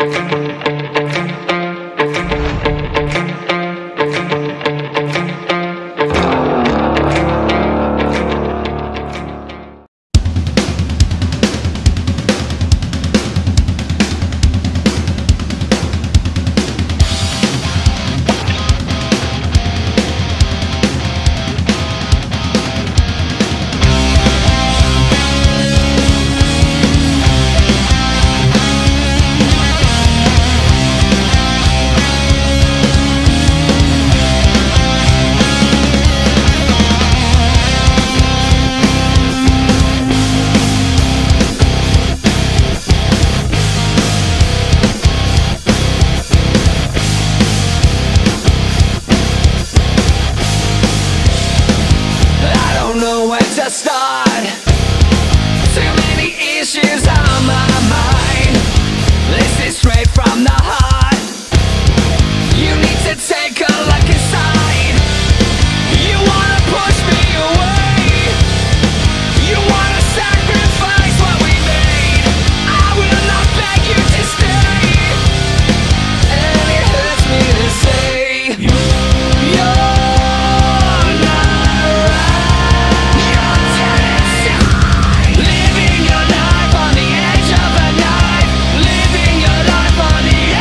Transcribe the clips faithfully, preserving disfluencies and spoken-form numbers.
To start. Too many issues on my mind. This is straight from the heart. You need to take a look inside. You wanna push me away. You wanna sacrifice what we made. I will not beg you to stay. And it hurts me to say you're living your life on the edge of a knife, living your life on the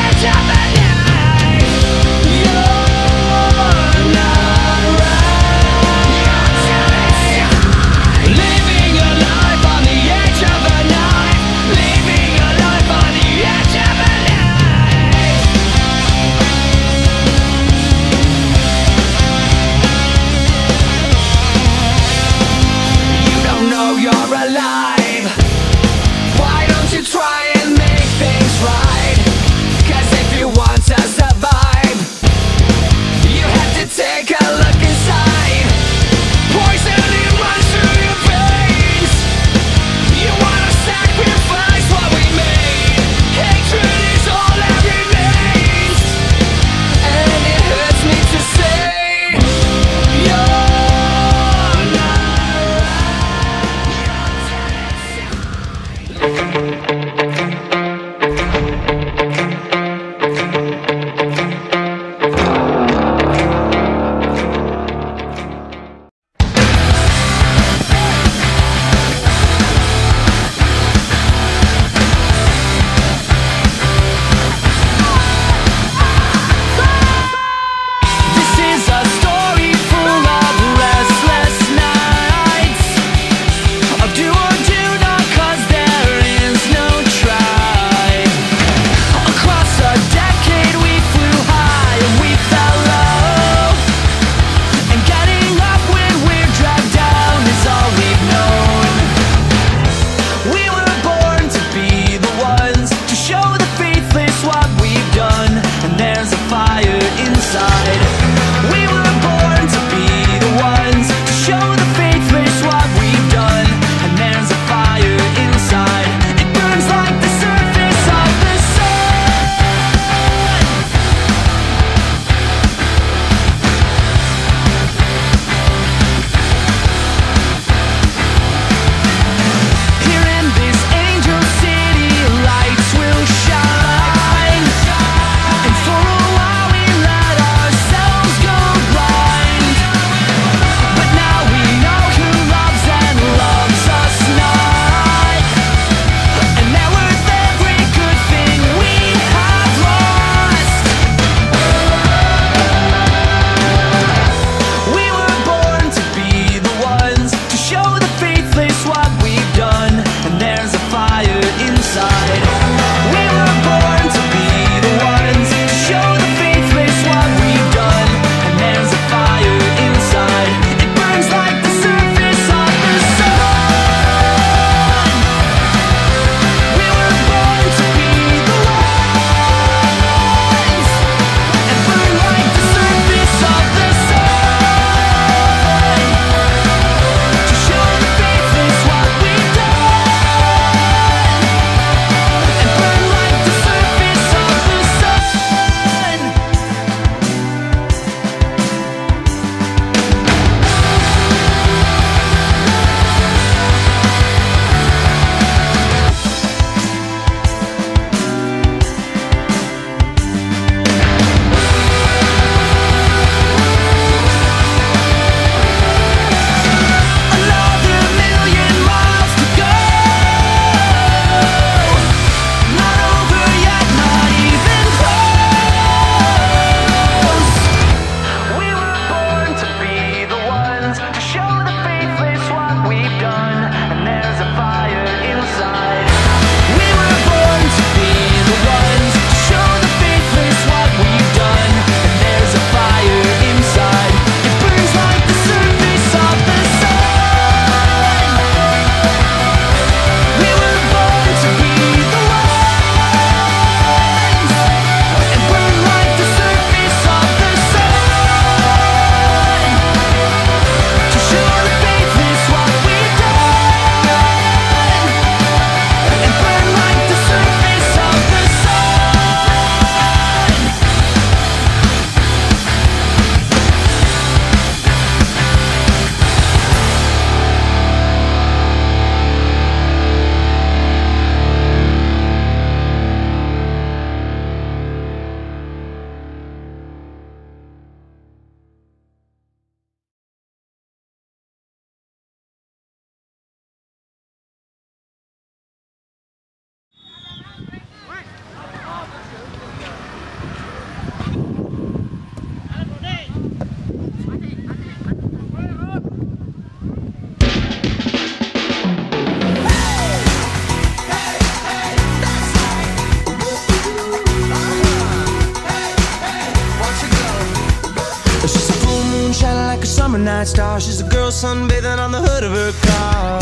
summer night star. She's a girl sunbathing on the hood of her car.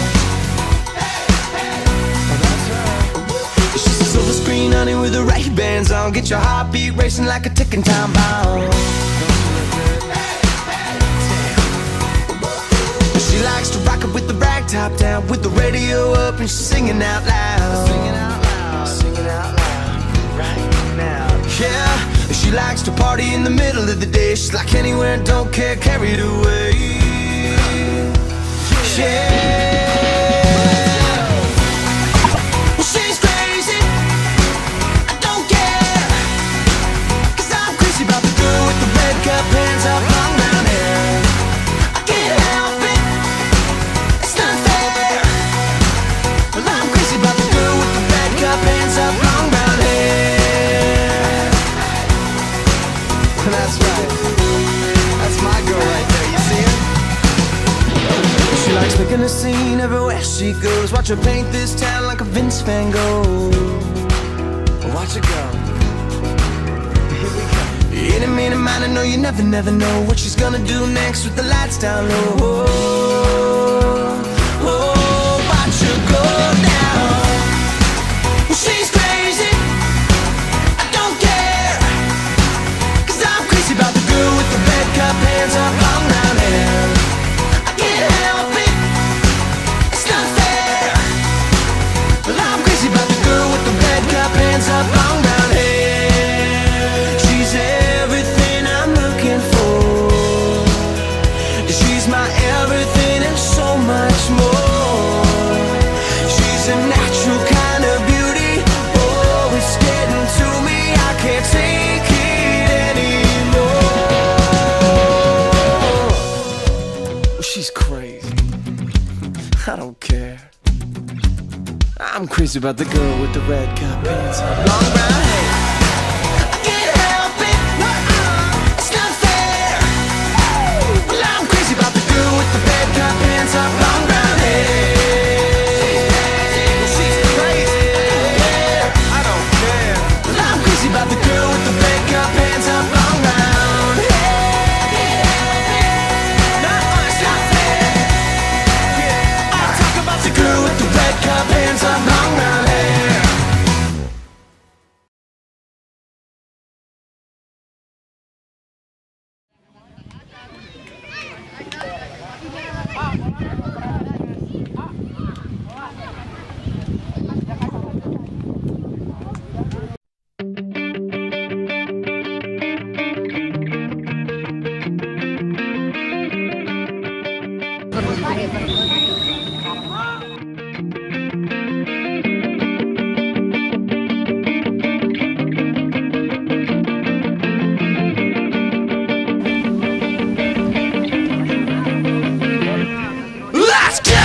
She's a silver screen honey with her Ray-Bans on. Get your heartbeat racing like a ticking time bomb. She likes to rock it with the rag top down, with the radio up and she's singing out loud. Singing out loud, singing out loud, right now. Yeah, she likes to party in the middle of the day. She's like anywhere, don't care, carried away. Yeah. Well, she's crazy, I don't care, 'cause I'm crazy about the girl with the red cup, hands up, long brown hair. I can't help it, it's not fair. Well, I'm crazy about the girl with the red cup, hands up, long brown hair. That's right, that's my girl right there, you see her? She likes making a scene everywhere she goes. Watch her paint this town like a Vince Van Gogh. Watch her go. Here we go. Any mean mind, I know you never, never know what she's gonna do next with the lights down low. Oh, oh, watch her go down. Well, she's crazy, I don't care, 'cause I'm crazy about the girl with the red cup, hands up, long brown hair. I can't help it, it's not fair. Well, I'm crazy about the girl with the red cup, hands up, long brown hair. She's everything I'm looking for. She's my everything and so much more. She's a natural kind of beauty. Oh, it's getting to me, I can't take it anymore. Well, she's crazy, I don't care. I'm crazy about the girl with the red cup, hands up, long brown hair. I can't help it, it's not fair. Well, I'm crazy about the girl with the red cup, hands up, long brown hair. She's crazy, yeah, I don't care. Well, I'm crazy about the girl with the red cup, hands up, long brown hair. No, it's not fair. I'll talk about the girl with the red cup, hands up, long brown hair. Let's go!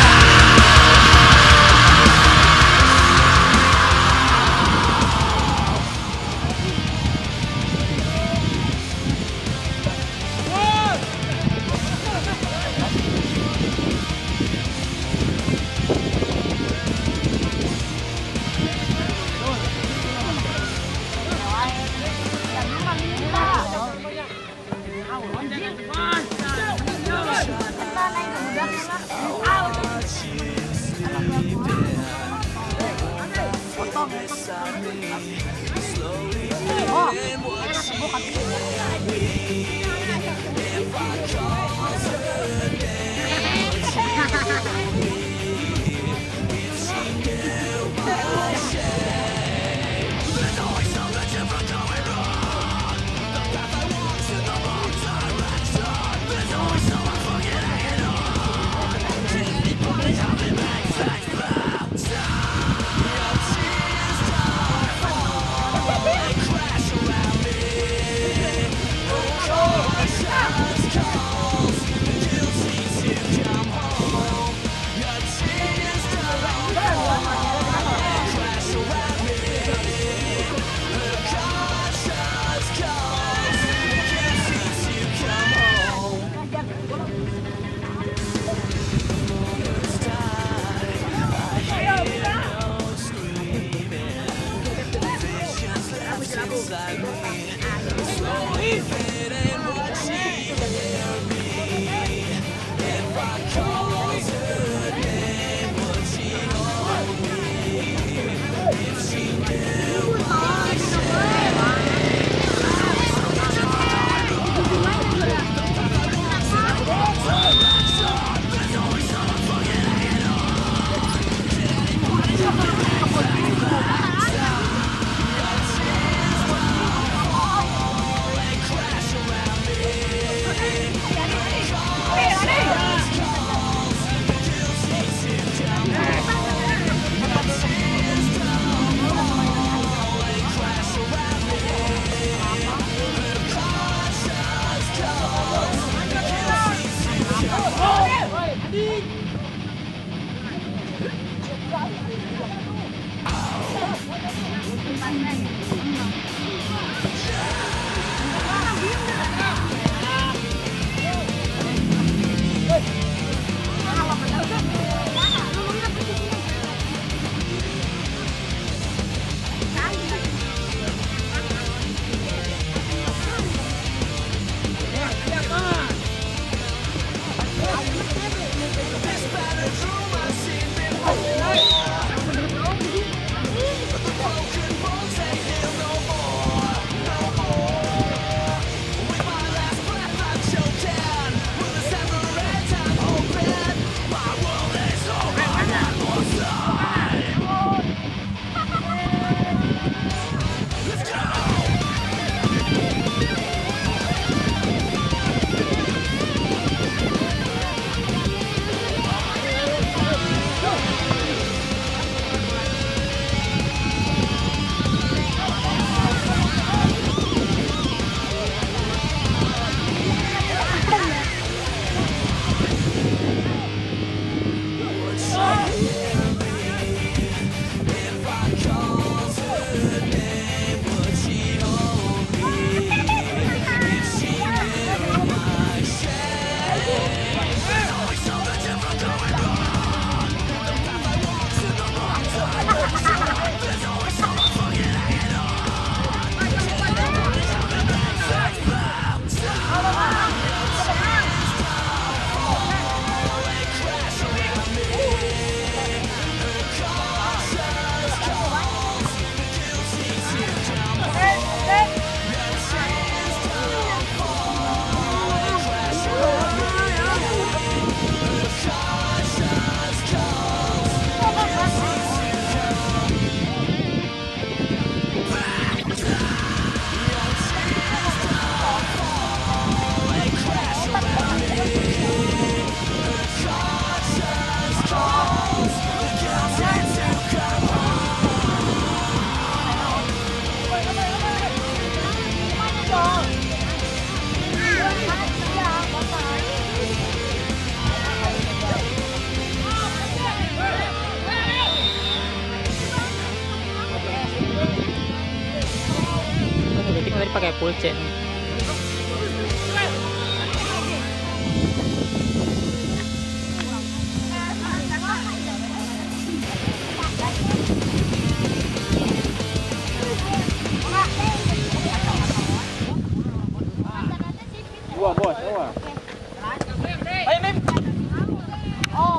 inside me. Slowly fading, watching me. Tadi pakai pulpen. Dua bos, dua. Ayo Mim. Oh,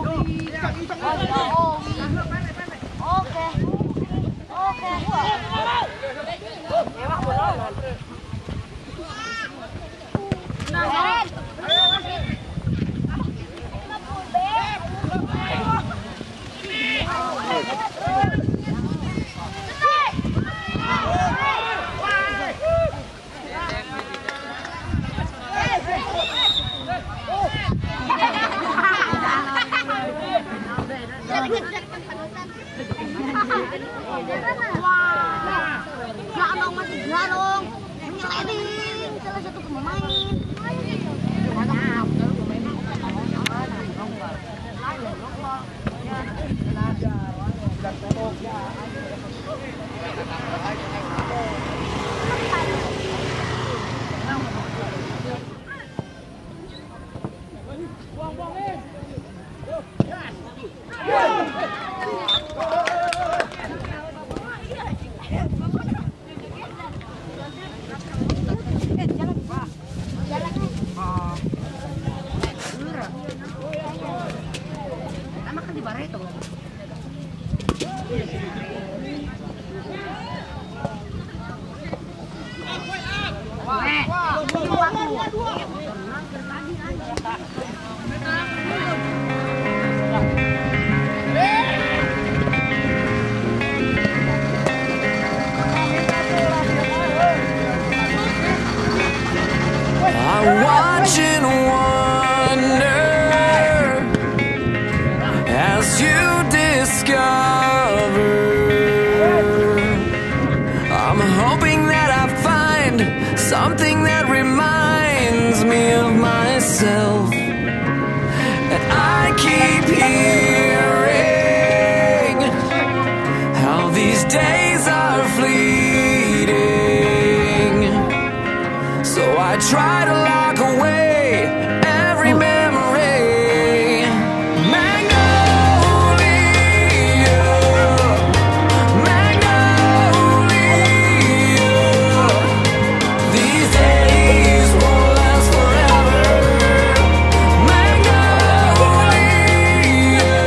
oke. Oke. Garong masih garong, menyeliding salah satu pemain. Watch and wonder as you discover. I'm hoping that I find something that reminds me of myself. And I keep hearing how these days are fleeting. So I try to lock away every memory. Magnolia, Magnolia. These days won't last forever. Magnolia.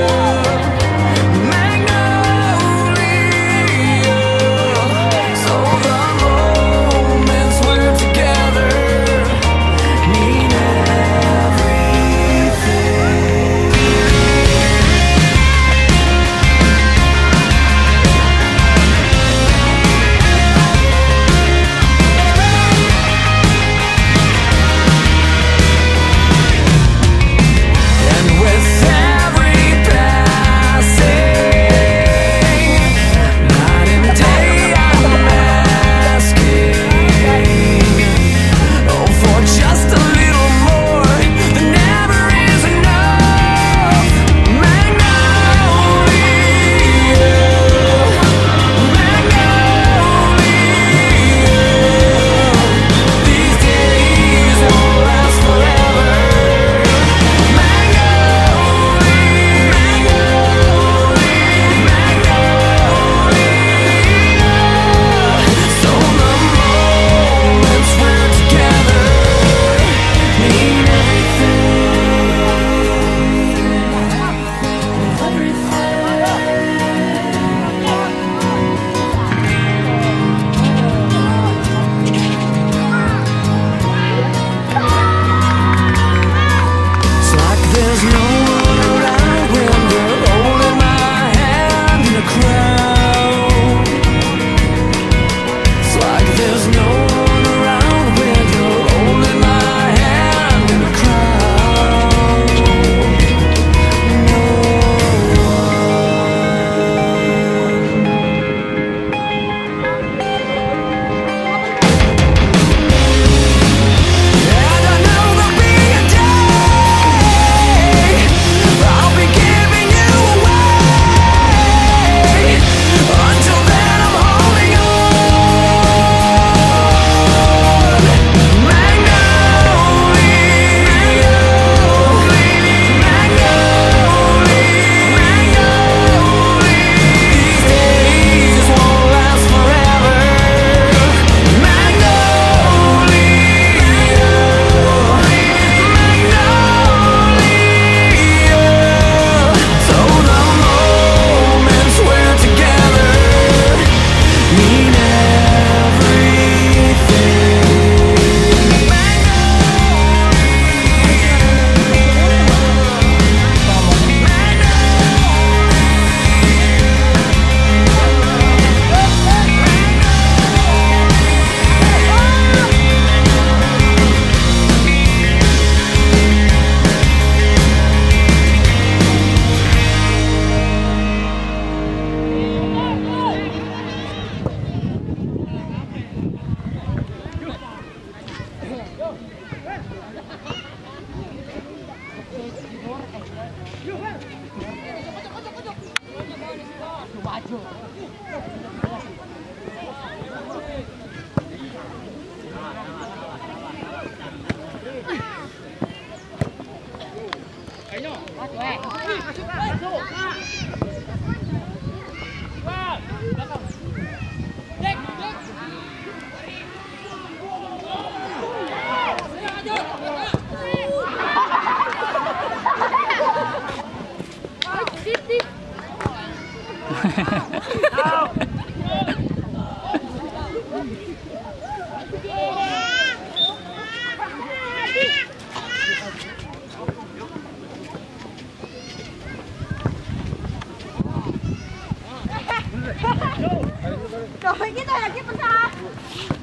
Rồi cái này là cái bên